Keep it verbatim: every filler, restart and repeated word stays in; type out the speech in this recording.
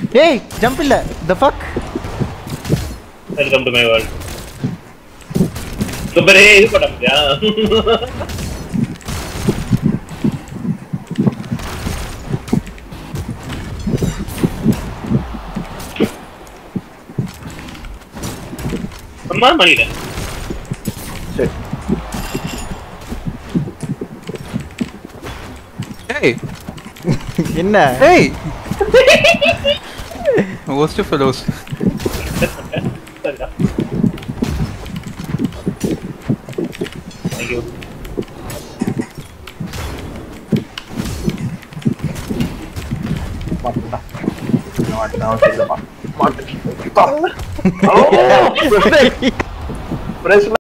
ஏய் ஜம்ப் இல்ல the fuck welcome to my world சூப்பரே இது பண்ண முடியா அம்மா மணில சரி ஏய் என்ன ஏய் worst fellows சரிடா Thank you மாட்டா நான் நான் சொல்ல மாட்டேன் மாட்டு ஓ பிரஸ்